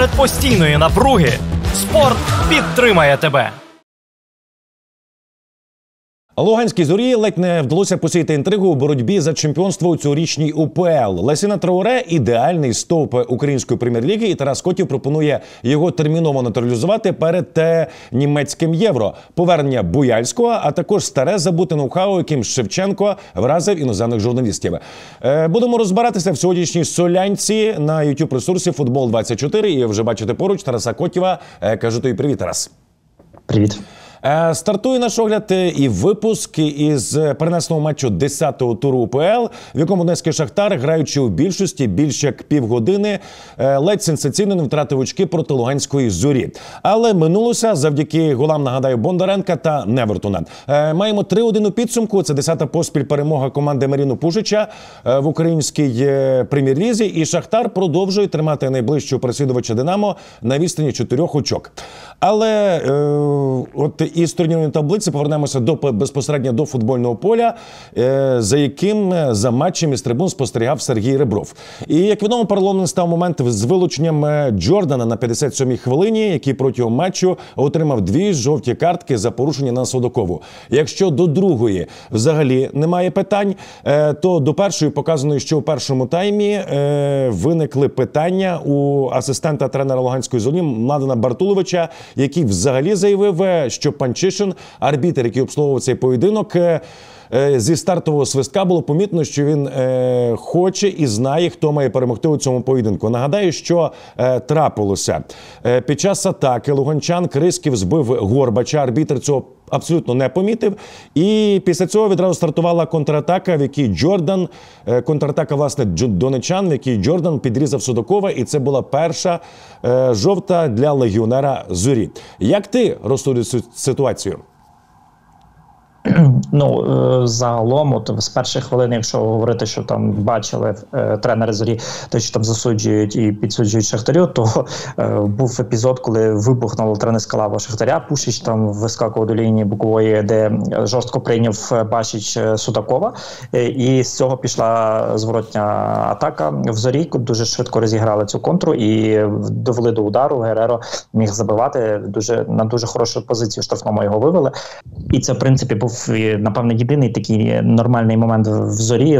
Серед постійної напруги спорт підтримає тебе. Луганській «Зорі» ледь не вдалося посіяти інтригу у боротьбі за чемпіонство у цьогорічній УПЛ. Лесіна Траоре – ідеальний стовп української прем'єр-ліги, і Тарас Котів пропонує його терміново натуралізувати перед німецьким Євро. Повернення Буяльського, а також старе забуте ноу-хау, яким Шевченко вразив іноземних журналістів. Будемо розбиратися в сьогоднішній солянці на YouTube-ресурсі «Футбол-24». І вже бачите поруч Тараса Котєва. Кажу тобі привіт, Тарас. Привіт. Стартує наш огляд і випуск із перенесеного матчу 10-го туру УПЛ, в якому Донецький Шахтар, граючи у більшості, більш як півгодини, ледь сенсаційно не втратив очки проти Луганської «Зорі». Але минулося завдяки голам, нагадаю, Бондаренка та Невертона. Маємо 3-1 у підсумку. Це 10-та поспіль перемога команди Маріну Пушича в українській прем'єр-лізі. І Шахтар продовжує тримати найближчого переслідувача «Динамо» на відстані 4 очок. Але от із турнірної таблиці повернемося безпосередньо до футбольного поля, за яким за матчем із трибун спостерігав Сергій Ребров. І, як відомо, переломним став момент з вилученням Джордана на 57-й хвилині, який протягом матчу отримав 2 жовті картки за порушення на Судакову. Якщо до другої взагалі немає питань, то до першої показано, що у першому таймі виникли питання у асистента тренера Луганської «Зорі» Младена Бартуловича, який взагалі заявив, що Панчишин, арбітр, який обслуговував цей поєдинок, зі стартового свистка було помітно, що він хоче і знає, хто має перемогти у цьому поєдинку. Нагадаю, що трапилося. Під час атаки луганчан Криськів збив Горбача, арбітр цього абсолютно не помітив. І після цього відразу стартувала контратака, в якій Джордан, контратака, власне, донечан, в якій Джордан підрізав Судакова, і це була перша жовта для легіонера «Зорі». Як ти розсудиш цю ситуацію? Ну, загалом, от з перших хвилин, якщо говорити, що там бачили тренери «Зорі», то що там засуджують і підсуджують Шахтарю, то був епізод, коли вибухнула тренерська лава Шахтаря, Пушич там вискакував до лінії бокової, де жорстко прийняв Башич Судакова, і з цього пішла зворотня атака в «Зорі», дуже швидко розіграли цю контру і довели до удару, Гереро міг забивати, на дуже хорошу позицію штрафному його вивели, і це, в принципі, був напевно, єдиний такий нормальний момент в «Зорі»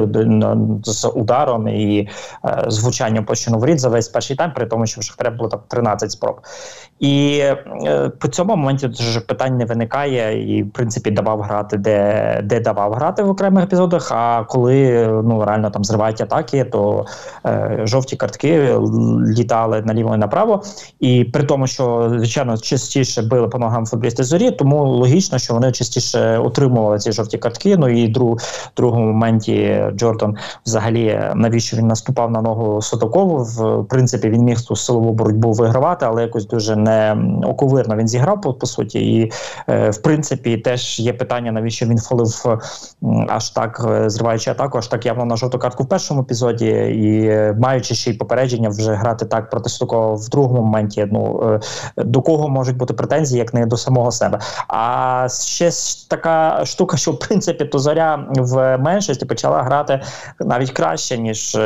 з ударом і звучанням площину воріт за весь перший тайм, при тому, що в Шахтаря було так 13 спроб. І по цьому моменті вже питань не виникає і, в принципі, давав грати, де давав грати в окремих епізодах, а коли реально там зривають атаки, то жовті картки літали наліво і направо. І при тому, що, звичайно, частіше били по ногам футболісти «Зорі», тому логічно, що вони частіше отримували ці жовті картки. Ну і в другому моменті Джордан взагалі, навіщо він наступав на ногу Судакову? В принципі, він міг ту силову боротьбу вигравати, але якось дуже не оковирно він зіграв, по суті. І, в принципі, теж є питання, навіщо він фолив аж так, зриваючи атаку, аж так явно на жовту картку в першому епізоді, і маючи ще й попередження вже грати так проти Судакова в другому моменті. До кого можуть бути претензії, як не до самого себе. А ще така штука, що, в принципі, то «Зоря» в меншості почала грати навіть краще, ніж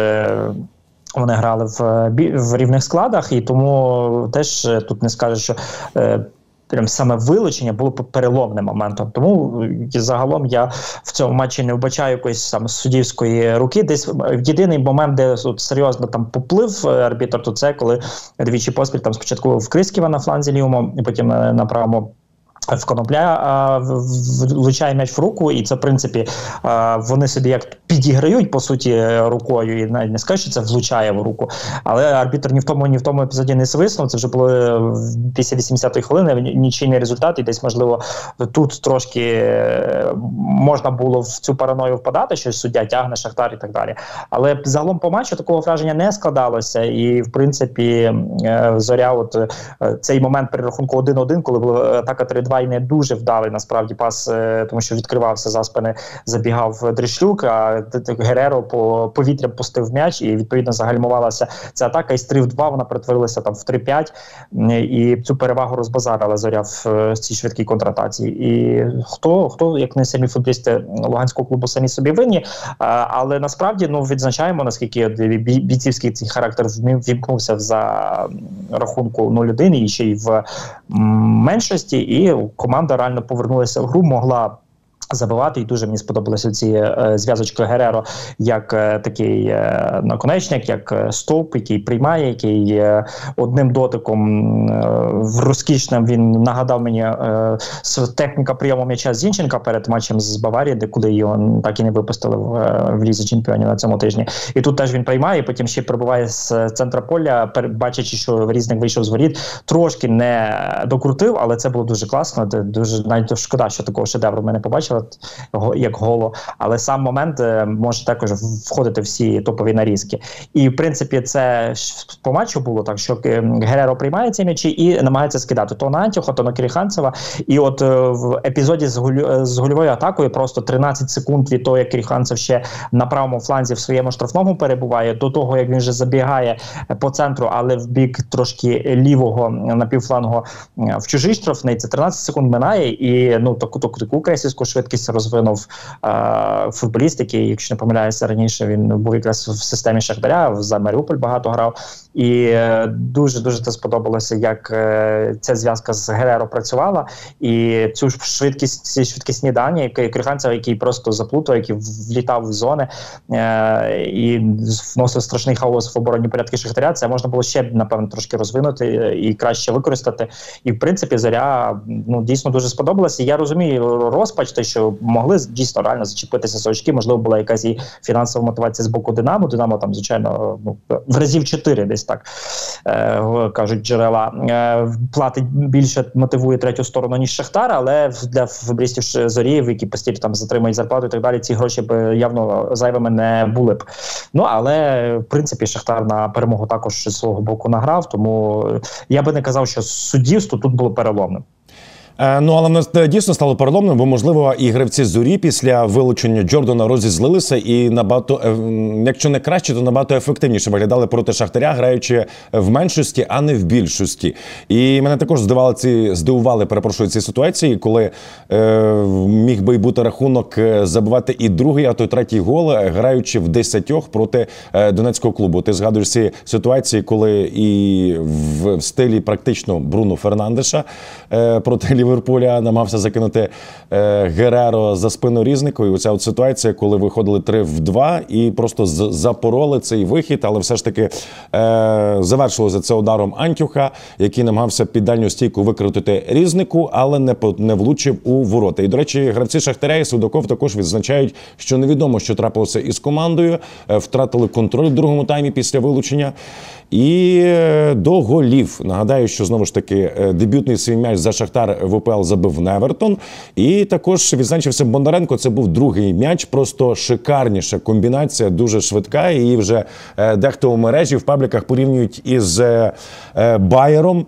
вони грали в рівних складах, і тому теж тут не скажеш, що прям саме вилучення було переломним моментом. Тому загалом я в цьому матчі не вбачаю якоїсь саме суддівської руки. Десь єдиний момент, де серйозно там поплив арбітр, то це коли двічі поспіль там спочатку в Криськіва на фланзі лівому, і потім на правому в Конопля влучає м'яч в руку, і це, в принципі, вони собі як підіграють, по суті, рукою, і навіть не скажу, що це влучає в руку, але арбітр ні в тому епізоді не свиснув, це вже було після 80-ї хвилини, нічийний результат, і десь, можливо, тут трошки можна було в цю параною впадати, що суддя тягне Шахтар і так далі. Але загалом по матчу такого враження не складалося, і, в принципі, «Зоря», от цей момент при рахунку 1-1, коли була атака 3-2, Шалай не дуже вдалий насправді пас, тому що відкривався за спини, забігав Дрішлюк, а Гереро по повітрям пустив м'яч, і відповідно загальмувалася ця атака. Із 3-2 вона перетворилася там в 3-5, і цю перевагу розбазарила Зоря в цій швидкій контратаці. І хто, як не самі футболісти Луганського клубу, самі собі винні, але насправді відзначаємо, наскільки бійцівський цей характер вімкнувся за рахунку 0-1 і ще й в меншості, і команда реально повернулася в гру, могла забивати, і дуже мені сподобалися ці зв'язочки Гереро як такий наконечник, як стовп, який приймає, який одним дотиком розкішним, він нагадав мені техніка прийому м'яча Зінченка перед матчем з Баварії, де куди його так і не випустили в Лізі Чемпіонів на цьому тижні. І тут теж він приймає, потім ще пробиває з центра поля, бачачи, що Різник вийшов з воріт, трошки не докрутив, але це було дуже класно, дуже навіть шкода, що такого шедевру ми не побачили, як голо, але сам момент може також входити в всі топові нарізки. І в принципі це по матчу було так, що Гереро приймає ці м'ячі і намагається скидати то на Антюха, то на Кріханцева. І от в епізоді з гольовою атакою просто 13 секунд від того, як Кріханцев ще на правому фланзі в своєму штрафному перебуває, до того, як він вже забігає по центру, але в бік трошки лівого напівфлангу в чужий штрафний, це 13 секунд минає, і таку крейсерську швидкість розвинув футболіст, який, якщо не помиляюся, раніше він був якраз в системі Шахтаря, за Маріуполь багато грав. І дуже-дуже це сподобалося, як ця зв'язка з Гереро працювала. І цю ці швидкісні дані, Кріханцева, який просто заплутав, який влітав в зони і вносив страшний хаос в оборонні порядки Шахтаря, це можна було ще, напевно, трошки розвинути і краще використати. І, в принципі, Зоря дійсно дуже сподобалася. Я розумію розпач, те, що могли дійсно реально зачепитися за очки, можливо, була якась і фінансова мотивація з боку Динамо. Динамо там, звичайно, в разів 4 десь так, кажуть джерела, платить більше, мотивує третю сторону, ніж Шахтар, але для футболістів Зорі, які постійно там затримують зарплату і так далі, ці гроші б явно зайвими не були б. Але, в принципі, Шахтар на перемогу також з свого боку награв, тому я би не казав, що суддівство тут було переломним. Але в нас дійсно стало переломним, бо, можливо, і гравці Зорі після вилучення Джордана розізлилися і набагато, якщо не краще, то набагато ефективніше виглядали проти Шахтаря, граючи в меншості, а не в більшості. І мене також здивували ці ситуації, коли міг би й бути рахунок забивати і другий, а то й третій гол, граючи в 10 проти Донецького клубу. Ти згадуєш ці ситуації, коли і в стилі практично Бруно Фернандеша проти Ліверпуля намагався закинути Гереро за спину Різнику. І оця ситуація, коли виходили 3-2 і просто запороли цей вихід, але все ж таки завершилося це ударом Антюха, який намагався під дальню стійку викрутити Різнику, але не влучив у ворота. І, до речі, гравці Шахтаря і Судаков також відзначають, що невідомо, що трапилося із командою, втратили контроль в другому таймі після вилучення. І до голів. Нагадаю, що, знову ж таки, дебютний свій м'яч за Шахтар в УПЛ забив Невертон. І також відзначився Бондаренко. Це був другий м'яч. Просто шикарніша комбінація, дуже швидка. І вже дехто у мережі, в пабліках порівнюють із Байером.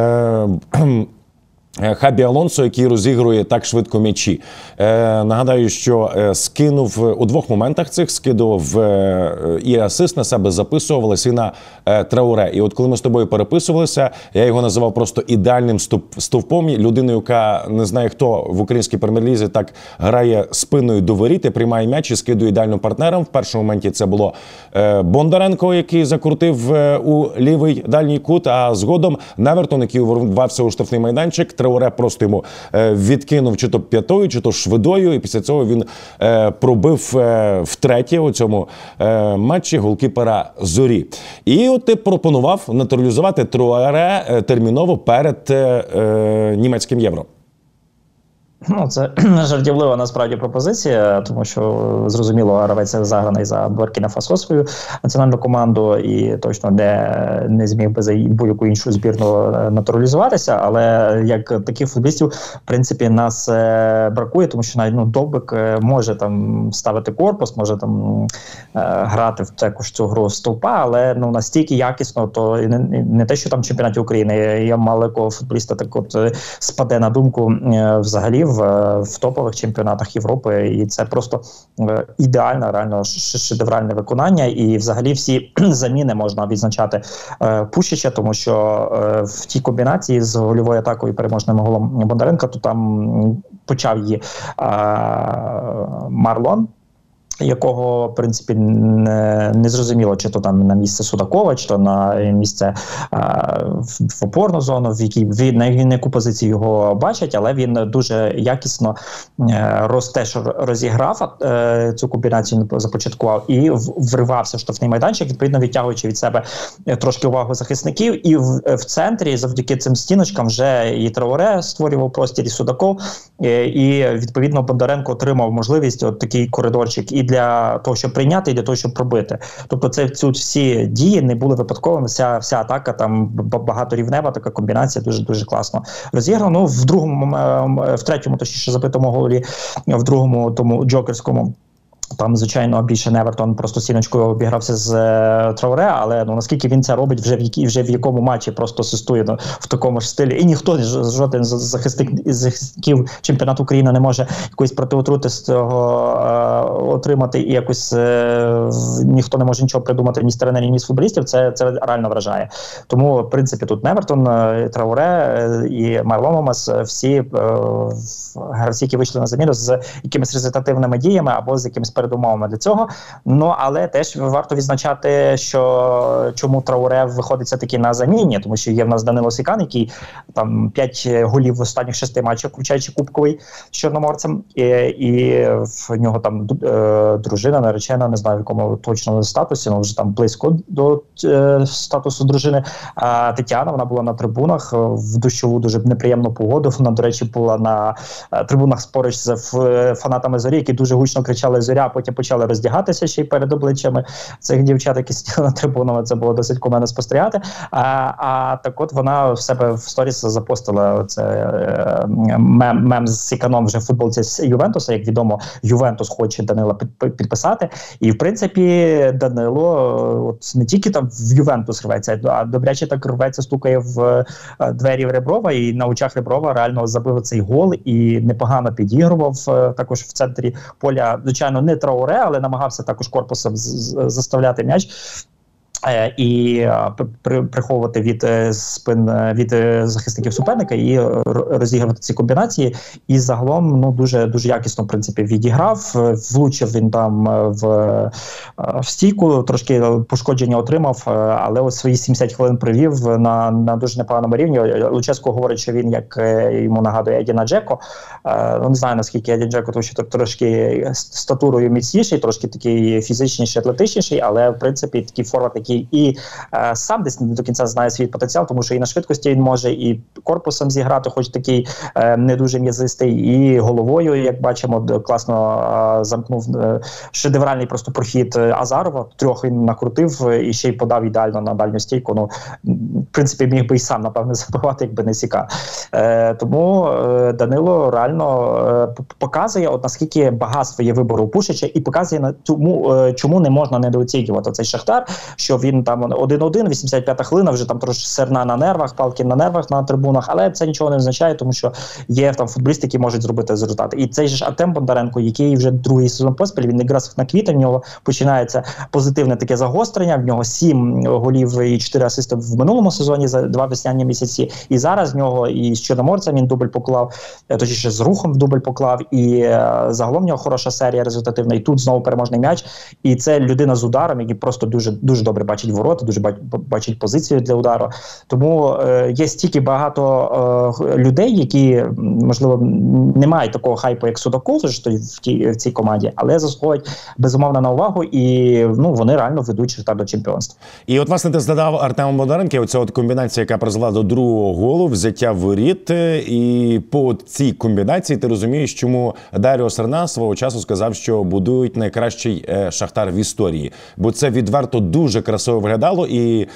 Хабі Алонсо, який розігрує так швидко м'ячі. Нагадаю, що скинув у двох моментах цих, скидував і асист на себе, записувалися і на Трауре. І от коли ми з тобою переписувалися, я його називав просто ідеальним стовпом, людиною, яка не знає, хто в українській прем'єр-лізі так грає спиною до воріт і приймає м'яч і скидує ідеально партнерам. В першому моменті це було Бондаренко, який закрутив у лівий дальній кут, а згодом Невертон, який увірвався у штрафний майданчик. Трауре просто йому відкинув чи то п'ятою, чи то швидою, і після цього він пробив втретє у цьому матчі голкіпера Зорі. І от ти пропонував натуралізувати Трауре терміново перед німецьким Євро. Ну, це жартівлива насправді пропозиція, тому що, зрозуміло, гравець заграний за Буркіна-Фасо свою національну команду і точно не зміг би за будь-яку іншу збірну натуралізуватися, але як таких футболістів, в принципі, нас бракує, тому що навіть Довбик може там ставити корпус, може там грати в також цю гру стовпа, але настільки якісно, то не те, що там в чемпіонаті України, я маленького футболіста так от спаде на думку взагалі в топових чемпіонатах Європи, і це просто ідеальне, реально шедевральне виконання, і взагалі всі заміни можна відзначати Пушича, тому що в тій комбінації з гольовою атакою і переможним голом Бондаренка, то там почав її Марлон, якого, в принципі, не зрозуміло, чи то там на місце Судакова, чи то на місце в опорну зону, на яку позицію його бачать, але він дуже якісно теж розіграв цю комбінацію, започаткував і вривався в штрафний майданчик, відповідно відтягуючи від себе трошки увагу захисників, і в центрі завдяки цим стіночкам вже і Траоре створював простір, і Судаков, і відповідно Бондаренко отримав можливість от такий коридорчик і для того, щоб прийняти, і для того, щоб пробити. Тобто ці всі дії не були випадковими, вся атака, там багаторівнева така комбінація, дуже класно розіграна. В третьому, точніше, забитому голі, в другому, тому джокерському, там, звичайно, більше Невертон просто стіночкою обігрався з Трауре, але наскільки він це робить вже в якому матчі просто асистує в такому ж стилі. І ніхто, жоден захисників чемпіонату України не може якоїсь протиотрути з цього отримати, і якось ніхто не може нічого придумати ні з тренерів, ні з футболістів. Це реально вражає. Тому, в принципі, тут Невертон, Трауре і Марломас, всі гравці, які вийшли на заміну з якимись результативними діями або з якимись передумовами для цього. Але теж варто відзначати, що чому Трауре виходить все-таки на заміні, тому що є в нас Данило Сікан, який там 5 голів в останніх 6 матчах, включаючи кубковий з Чорноморцем, і в нього там дружина, наречена, не знаю в якому точно статусі, але вже там близько до статусу дружини. А Тетяна, вона була на трибунах в дощову дуже неприємну погоду. Вона, до речі, була на трибунах поруч з фанатами Зорі, які дуже гучно кричали «Зоря», а потім почали роздягатися ще й перед обличчями цих дівчат, які сиділи на трибунах. Це було досить кумедно спостерігати. А так от вона в себе в сторіс запостила мем з Сіканом вже в футболці з Ювентуса. Як відомо, Ювентус хоче Данила підписати. І, в принципі, Данило не тільки там в Ювентус рветься, а добряче так рветься, стукає в двері в Реброва, і на очах Реброва реально забив цей гол і непогано підігрував також в центрі поля. Звичайно, не Трауре, але намагався також корпусом заставляти м'яч і приховувати від спин від захисників суперника і розігрувати ці комбінації. І загалом дуже якісно, в принципі, відіграв. Влучив він там в стійку, трошки пошкодження отримав, але ось свої 70 хвилин провів на дуже непоганому рівні. Луческо говорить, що він, як йому нагадує Едіна Джеко. Не знаю, наскільки Едін Джеко, тому що трошки статурою міцніший, трошки такий фізичніший, атлетичніший, але, в принципі, такий форвард, який і сам десь не до кінця знає свій потенціал, тому що і на швидкості він може і корпусом зіграти, хоч такий не дуже м'язистий, і головою, як бачимо, класно замкнув шедевральний просто прохід Азарова. 3 він накрутив і ще й подав ідеально на дальню стійку. В принципі, міг би і сам, напевне, забивати, якби не Сіка. Тому Данило реально показує, наскільки багатство є вибору у Пушича, і показує, чому не можна недооцінювати цей Шахтар, що він там 1-1, 85-та хвилина, вже там трошки Серна на нервах, Палкін на нервах на трибунах, але це нічого не означає, тому що є там футболісти, які можуть зробити результат. І цей же Артем Бондаренко, який вже другий сезон поспіль, він якраз на квітень, в нього починається позитивне таке загострення, в нього 7 голів і 4 асисти в минулому сезоні за 2 весняні місяці, і зараз в нього і з Чорноморцем він дубль поклав, точніше з Рухом в дубль поклав, і загалом в нього хороша серія результативна, і тут знову переможний м'яч, і це людина з ударом, який просто дуже добре бачить ворота, дуже бачить позицію для удару. Тому є стільки багато людей, які, можливо, не мають такого хайпу, як Судаков в цій команді, але заслуговують безумовно на увагу, і вони реально ведуть Шахтар до чемпіонства. І от, власне, ти згадав Артема Бондаренка, оця от комбінація, яка призвела до другого голу, взяття воріт, і по цій комбінації ти розумієш, чому Даріо Серна свого часу сказав, що будують найкращий Шахтар в історії. Бо це відверто дуже красиво виглядало, і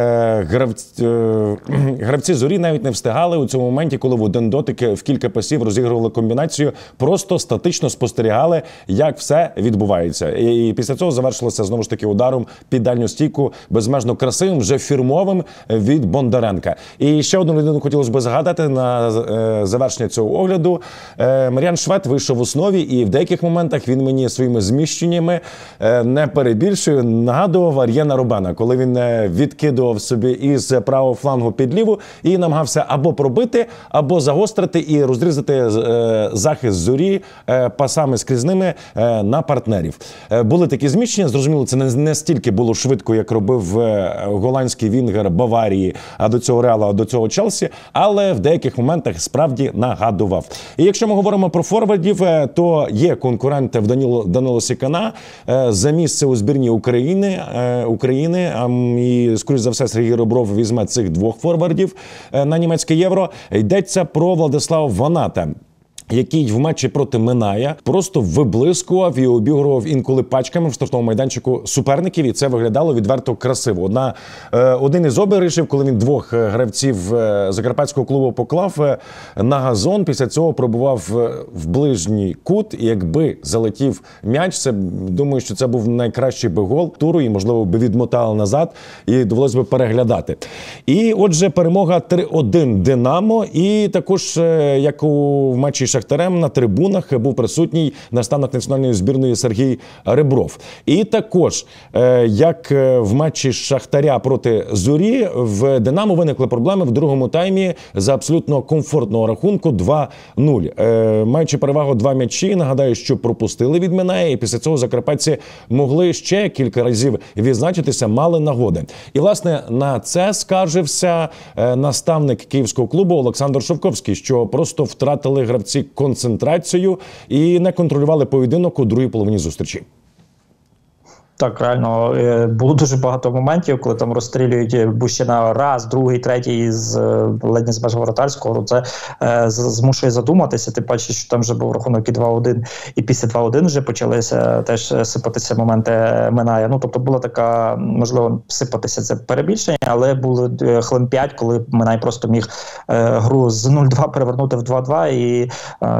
гравці Зорі навіть не встигали у цьому моменті, коли в один дотик в кілька пасів розігрували комбінацію, просто статично спостерігали, як все відбувається. І після цього завершилося знову ж таки ударом під дальню стійку, безмежно красивим, вже фірмовим від Бондаренка. І ще одну людину хотілося б згадати на завершення цього огляду. Мар'ян Швед вийшов в основі, і в деяких моментах він мені своїми зміщеннями, не перебільшую, нагадував Ар'єна Робена, коли він відкидував собі із правого флангу під ліву і намагався або пробити, або загострити і розрізати захист Зорі пасами скрізними на партнерів. Були такі зміщення, зрозуміло, це не стільки було швидко, як робив голландський вінгер Баварії, а до цього Реала, а до цього Челсі, але в деяких моментах справді нагадував. І якщо ми говоримо про форвардів, то є конкуренти в Данило Сікана за місце у збірні України, і, скоріш за все, Сергій Ребров візьме цих двох форвардів на німецьке Євро. Йдеться про Владислава Ваната, який в матчі проти Миная просто виблискував і обігрував інколи пачками в штрафному майданчику суперників, і це виглядало відверто красиво. Один із обіграшів, коли він двох гравців закарпатського клубу поклав на газон, після цього пробував в ближній кут, і якби залетів м'яч, думаю, що це був найкращий би гол туру, і, можливо, би відмотали назад, і довелося би переглядати. І, отже, перемога 3-1 «Динамо», і також, як у матчі Шахтарем, на трибунах був присутній наставник національної збірної Сергій Ребров. І також, як в матчі Шахтаря проти Зорі, в «Динамо» виникли проблеми в другому таймі за абсолютно комфортного рахунку 2-0. Маючи перевагу 2 м'ячі, нагадаю, що пропустили від Миная, і після цього закарпатці могли ще кілька разів відзначитися, мали нагоди. І, власне, на це скаржився наставник київського клубу Олександр Шовковський, що просто втратили гравці концентрацію і не контролювали поєдинок у другій половині зустрічі. Так, реально, було дуже багато моментів, коли там розстрілюють Бущина раз, другий, третій ледь не з меж воротарського. Це змушує задуматися. Ти бачиш, що там вже був рахунок і 2-1, і після 2-1 вже почалися теж сипатися моменти Миная. Тобто була така, можливо, сипатися це перебільшення, але було хвилин 5, коли Минай просто міг гру з 0-2 перевернути в 2-2, і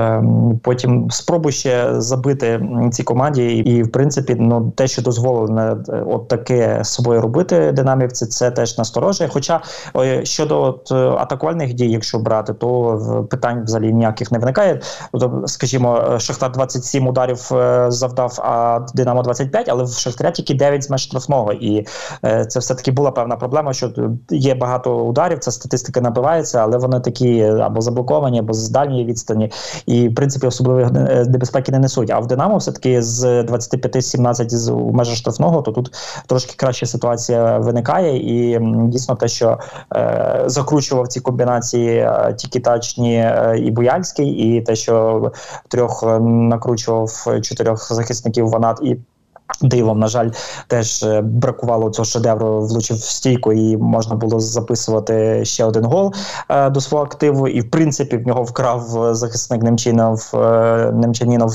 потім спробуй ще забити цій команді. І, в принципі, те, що дозволено от таке з собою робити динамівці, це теж насторожує. Хоча щодо атакувальних дій, якщо брати, то питань взагалі ніяких не виникає. Скажімо, Шахтар 27 ударів завдав, а Динамо 25, але в Шахтаря тільки 9 з меж штрафного. І це все-таки була певна проблема, що є багато ударів, ця статистика набивається, але вони такі або заблоковані, або з дальньої відстані. І, в принципі, особливої небезпеки не несуть. А в Динамо все-таки з 25-17 у межах штрафного, то тут трошки краща ситуація виникає, і дійсно те, що закручував ці комбінації Тікітачні і Буяльський, і те, що трьох накручував 4 захисників Ванат і дивом, на жаль, теж бракувало цього шедевру, влучив в стійку і можна було записувати ще один гол до свого активу. І, в принципі, в нього вкрав захисник Немчанінов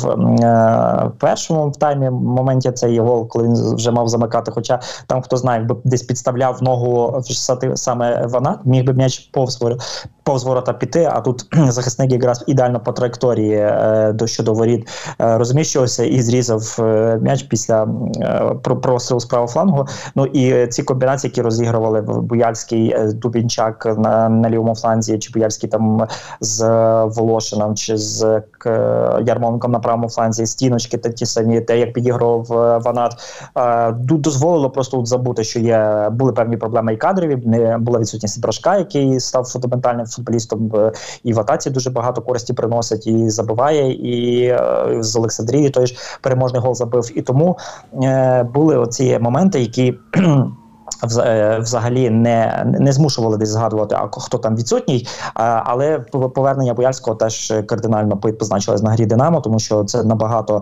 в першому таймі моменті цей гол, коли він вже мав замикати. Хоча там, хто знає, якби десь підставляв ногу саме Ванат, міг би м'яч повз ворота піти, а тут захисник якраз ідеально по траєкторії щодо воріт розміщувався і зрізав м'яч після прострілу з правого флангу. І ці комбінації, які розігрували Буяльський, Дубінчак на лівому фланзі, чи Буяльський там з Волошином, чи з Ярмоленком на правому фланзі, стіночки ті самі, те, як підігрував Ванат, дозволило просто забути, що були певні проблеми і кадрові, не була відсутність Брашка, який став фундаментальним футболістом, і в атаці дуже багато користі приносить, і забиває, і з Олександрії той ж переможний гол забив. І тому були оці моменти, які взагалі не змушували десь згадувати, хто там відсутній, але повернення Бояльського теж кардинально позначилось на грі Динамо, тому що це набагато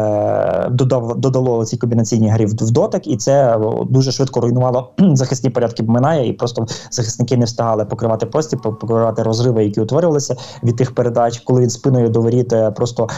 додало цій комбінаційній грі в дотик, і це дуже швидко руйнувало захисні порядки Минає, і просто захисники не встигали покривати простір, покривати розриви, які утворювалися від тих передач, коли він спиною до воріт просто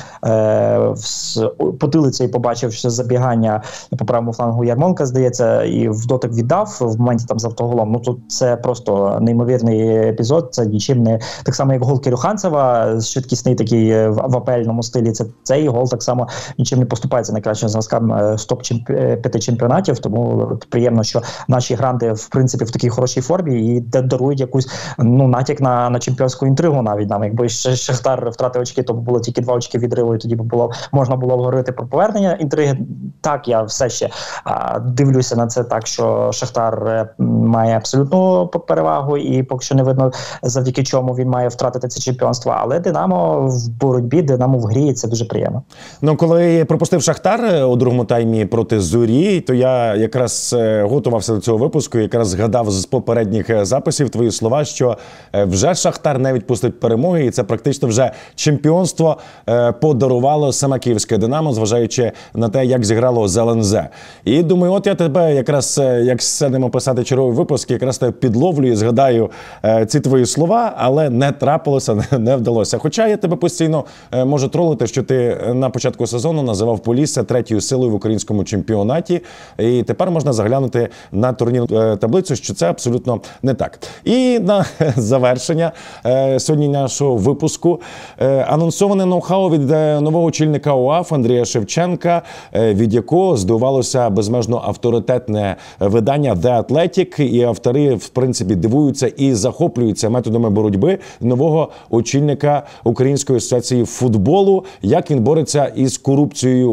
потилицею побачив, що забігання по правому флангу Ярмонка, здається, і в дотик віддав в моменті там з автоголом. Ну, тут це просто неймовірний епізод, це нічим не... Так само, як гол Кирюханцева, швидкісний такий в апельному стилі, цей гол так само нічим не поступається найкращим зразкам топ-5 чемпіонатів, тому приємно, що наші гранди, в принципі, в такій хорошій формі і дарують якусь, натяк на чемпіонську інтригу навіть нам. Якби Шахтар втратив очки, то було тільки 2 очки відриву, і тоді можна було говорити про повернення інтриги. Так, я все ще дивлюся на це так, що Шахтар має абсолютну перевагу, і поки що не видно, завдяки чому він має втратити це чемпіонство. Але Динамо в боротьбі, Динамо в грі, це дуже приємно. Коли пропустив Шахтар у другому таймі проти Зорі, то я якраз готувався до цього випуску, якраз згадав з попередніх записів твої слова, що вже Шахтар не відпустить перемоги, і це практично вже чемпіонство подарувало саме київське Динамо, зважаючи на те, як зіграло з ЛНЗ. І думаю, от я тебе якраз, як сидимо писати черговий випуск, якраз тебе підловлю і згадаю ці твої слова, але не трапилося, не вдалося. Хоча я тебе постійно можу тролити, що ти на початку сезону називав Полісся 3-ю силою в українському чемпіонаті, і тепер можна заглянути на турнірну таблицю, що це абсолютно не так. І на завершення сьогодні нашого випуску анонсоване ноу-хау від нового очільника УАФ Андрія Шевченка, від якого здивувалося безмежно авторитетне видання The Athletic, і автори, в принципі, дивуються і захоплюються методами боротьби нового очільника Української асоціації футболу, як він бореться із корупцією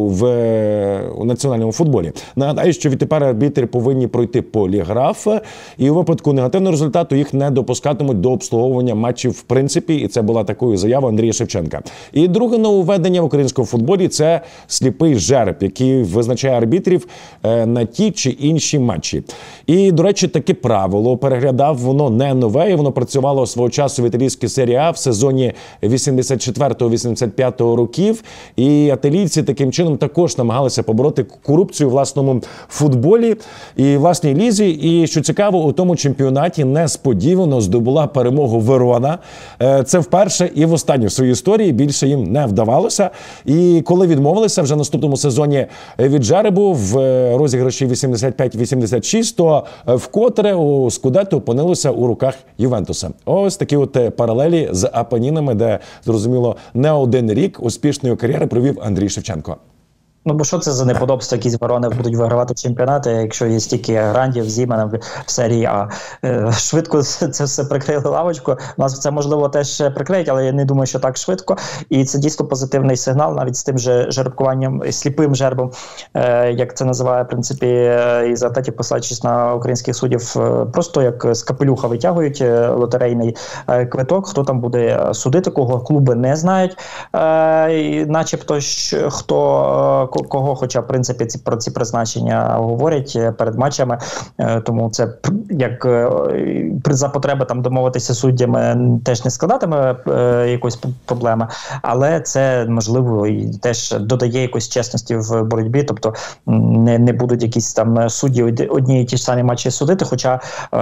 у національному футболі. Нагадаю, що відтепер арбітри повинні пройти поліграф, і у випадку негативного результату їх не допускатимуть до обслуговування матчів в принципі, і це була такою заявою Андрія Шевченка. І друге нововведення в українському футболі – це сліпий жереб, який визначає арбітрів на ті чи інші матчі. І, до речі, таке правило переглядав, воно не нове, і воно працювало свого часу в італійській серії А в сезоні 84-85 років, і італійці таким чином також намагалися побороти корупцію у власному футболі і власній лізі. І, що цікаво, у тому чемпіонаті несподівано здобула перемогу Верона. Це вперше і в останню в своїй історії, більше їм не вдавалося. І коли відмовилися вже в наступному сезоні від жеребу в розіграші 85-86, то вкотре у Скудетто опинилося у руках Ювентуса. Ось такі от паралелі з Апенінами, де, зрозуміло, не один рік успішної кар'єри провів Андрій Шевченко. Бо що це за неподобство, якісь Ворони будуть вигравати чемпіонати, якщо є стільки грандів, Зімена в серії А. Швидко це все прикрили лавочку. У нас це, можливо, теж прикриють, але я не думаю, що так швидко. І це дійсно позитивний сигнал, навіть з тим же жеребкуванням, сліпим жербом, як це називає, в принципі, і за Атлетік, посилаючись на українських суддів, просто як з капелюха витягують лотерейний квиток, хто там буде судити, кого клуби не знають, начебто кого, хоча, в принципі, про ці призначення говорять перед матчами, тому це, як за потреби там домовитися з суддями, теж не складатиме якоїсь проблеми, але це, можливо, і теж додає якоїсь чесності в боротьбі, тобто не будуть якісь там судді одні і ті ж самі матчі судити, хоча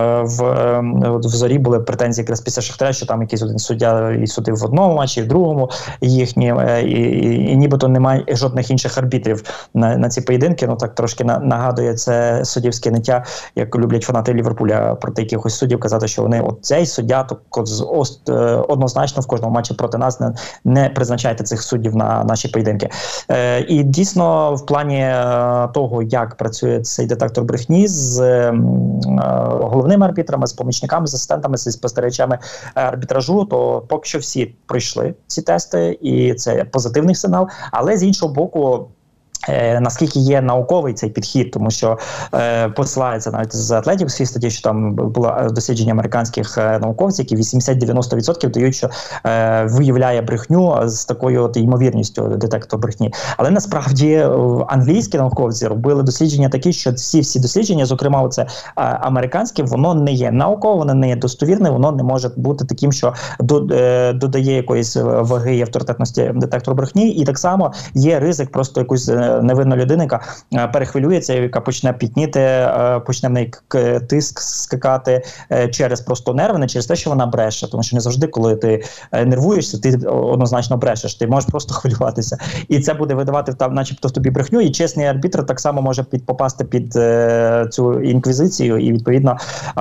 в Зорі були претензії якраз після Шахтаря, що там якийсь один суддя і судив в одному матчі, і в другому їхні, і нібито немає жодних інших арбітрів на ці поєдинки. Ну так трошки нагадує це суддівське ниття, як люблять фанати Ліверпуля проти якихось суддів казати, що вони цей суддя однозначно в кожному матчі проти нас не призначайте цих суддів на наші поєдинки. І дійсно в плані того, як працює цей детектор брехні з головними арбітрами, з помічниками, з асистентами, з спостерігачами арбітражу, то поки що всі пройшли ці тести, і це позитивний сигнал. Але з іншого боку, наскільки є науковий цей підхід, тому що посилається навіть з атлетів в свій статті, що там було дослідження американських науковців, які 80-90% дають, що виявляє брехню з такою от ймовірністю детектор брехні. Але насправді англійські науковці робили дослідження такі, що всі дослідження, зокрема оце американське, воно не є наукове, воно не є достовірне, воно не може бути таким, що додає якоїсь ваги і авторитетності детектору брехні, і так само є ризик просто якусь невинна людина, яка перехвилюється, яка почне пітніти, почне в неї тиск скакати через просто нерви, не через те, що вона бреше. Тому що не завжди, коли ти нервуєшся, ти однозначно брешеш. Ти можеш просто хвилюватися. І це буде видавати начебто в тобі брехню. І чесний арбітр так само може попасти під цю інквізицію. І, відповідно,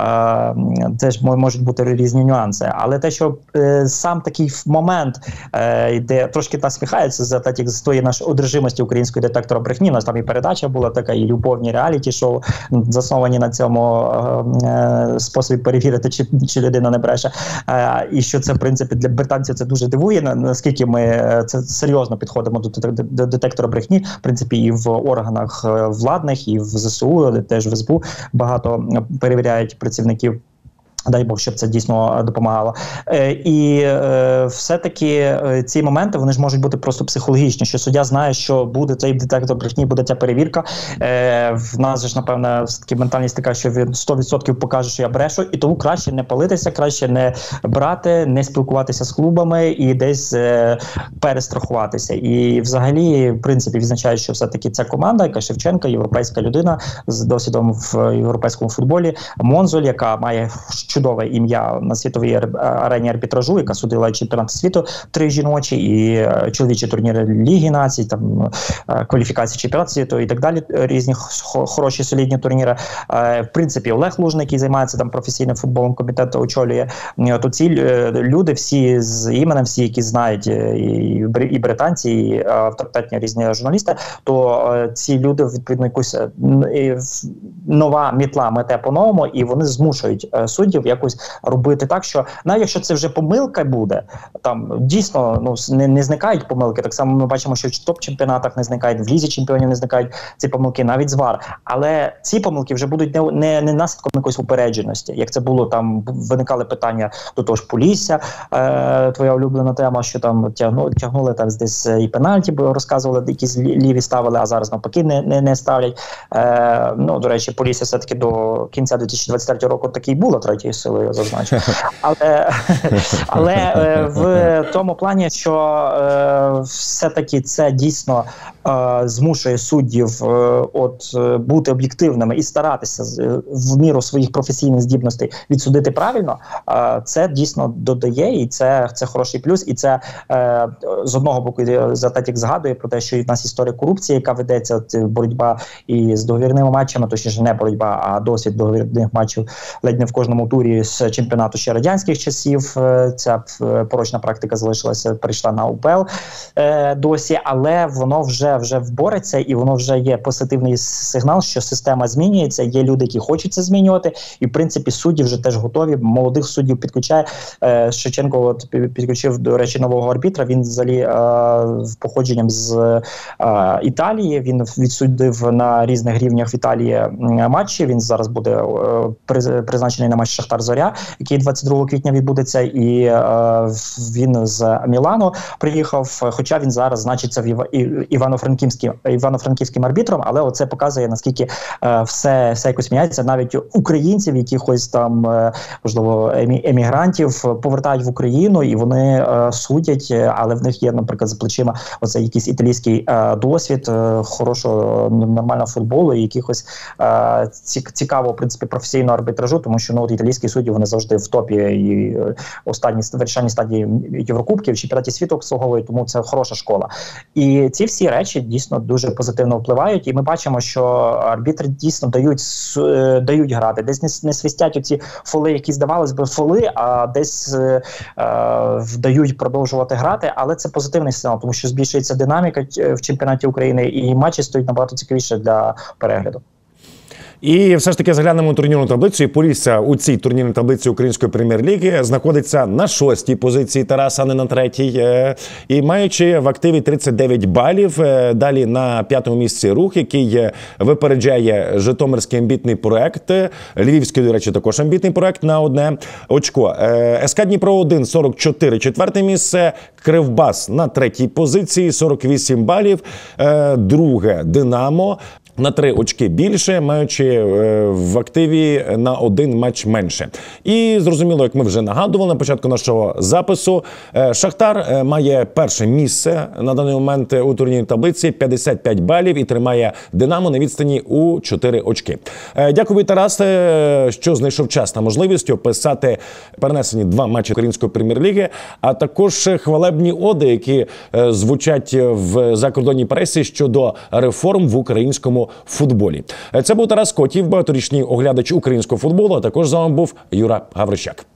теж можуть бути різні нюанси. Але те, що сам такий момент, де трошки насміхається з тої нашої одержимості української детектора брехні, у нас там і передача була така, і любовні реаліті-шоу, засновані на цьому способі перевірити, чи людина не бреше. І що це, в принципі, для британців це дуже дивує, наскільки ми це серйозно підходимо до детектора брехні, в принципі, і в органах владних, і в ЗСУ, теж в СБУ багато перевіряють працівників. Дай Бог, щоб це дійсно допомагало. І все-таки ці моменти, вони ж можуть бути просто психологічні, що суддя знає, що буде цей детектор брехні, буде ця перевірка. В нас ж, напевно, таки ментальність така, що він 100% покаже, що я брешу, і тому краще не палитися, краще не брати, не спілкуватися з клубами і десь перестрахуватися. І взагалі, в принципі, відзначають, що все-таки ця команда, яка Шевченко, європейська людина з досвідом в європейському футболі, Монзоль, яка має чудове ім'я на світовій арені арбітражу, яка судила чемпіонати світу 3 жіночі, і чоловічі турніри Ліги націй, там кваліфікації чемпіонату світу і так далі, різні хороші солідні турніри. В принципі, Олег Лужник, який займається там професійним футболом, комітету очолює, то ці люди всі з іменем, всі, які знають і британці, і авторитетні різні журналісти, то ці люди, відповідно, якусь нова мітла мете по-новому, і вони змушують суддів якось робити так, що навіть якщо це вже помилка буде, там дійсно не зникають помилки. Так само ми бачимо, що в топ-чемпіонатах не зникають, в лізі чемпіонів не зникають ці помилки, навіть з ВАР. Але ці помилки вже будуть не наслідком якоїсь упередженості. Як це було, там виникали питання до того ж Полісся, твоя улюблена тема, що там тягнули там десь і пенальті, бо розказували, якісь ліві ставили, а зараз навпаки не ставлять. До речі, Полісся все-таки до кінця 2023 року такий було третьою силою, зазначу. Але в тому плані, що все-таки це дійсно змушує суддів бути об'єктивними і старатися в міру своїх професійних здібностей відсудити правильно, це дійсно додає, і це хороший плюс. І це з одного боку Атлетік згадує про те, що в нас історія корупції, яка ведеться, боротьба і з договірними матчами, точніше не боротьба, а досвід договірних матчів ледь не в кожному турі з чемпіонату ще радянських часів. Ця порочна практика залишилася, перейшла на УПЛ досі, але воно вже вбореться, і воно вже є позитивний сигнал, що система змінюється, є люди, які хочуть це змінювати, і в принципі судді вже теж готові, молодих суддів підключає. Шевченко підключив, до речі, нового арбітра, він взагалі походженням з Італії, він відсудив на різних рівнях в Італії матчі, він зараз буде призначений на матч Шахтар-Зоря, який 22 квітня відбудеться, і він з Мілану приїхав, хоча він зараз значиться івано-франківським арбітром, але оце показує, наскільки все якось міняється. Навіть українців, якихось там, можливо, емігрантів повертають в Україну, і вони судять, але в них є, наприклад, за плечима оцей якийсь італійський досвід хорошого, нормального футболу і якихось цікавого, в принципі, професійного арбітражу, тому що італійські судді, вони завжди в топі і останні вирішальні стадії Єврокубків, чемпіонаті світу обслуговують, тому це хороша школа. І ці всі речі дійсно дуже позитивно впливають, і ми бачимо, що арбітри дійсно дають грати, десь не свистять оці фоли, які здавалось би фоли, а десь дають продовжувати грати, але це позитивний сигнал, тому що збільшується динаміка в чемпіонаті України, і матчі стають набагато цікавіше для перегляду. І все ж таки заглянемо у турнірну таблицю. І Полісся у цій турнірній таблиці Української прем'єр-ліги знаходиться на 6-й позиції, Тарас, а не на 3-й. І маючи в активі 39 балів. Далі на 5-му місці Рух, який випереджає житомирський амбітний проект. Львівський, до речі, також амбітний проект на 1 очко. СК Дніпро-1, 44, 4-те місце. Кривбас на 3-й позиції, 48 балів. Друге Динамо на 3 очки більше, маючи в активі на 1 матч менше. І зрозуміло, як ми вже нагадували на початку нашого запису, Шахтар має перше місце на даний момент у турнірній таблиці, 55 балів, і тримає Динамо на відстані у 4 очки. Дякую, Тарас, що знайшов час та можливість описати перенесені 2 матчі Української прем'єр-ліги, а також хвалебні оди, які звучать в закордонній пресі щодо реформ в українському футболі. Це був Тарас Котів, багаторічний оглядач українського футболу, а також з вами був Юра Гаврищак.